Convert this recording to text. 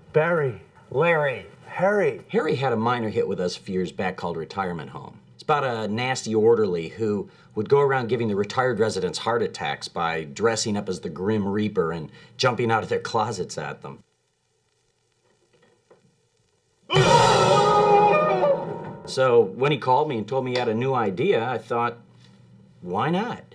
Barry. Larry. Harry. Harry had a minor hit with us a few years back called Retirement Home. It's about a nasty orderly who would go around giving the retired residents heart attacks by dressing up as the Grim Reaper and jumping out of their closets at them. So when he called me and told me he had a new idea, I thought, why not?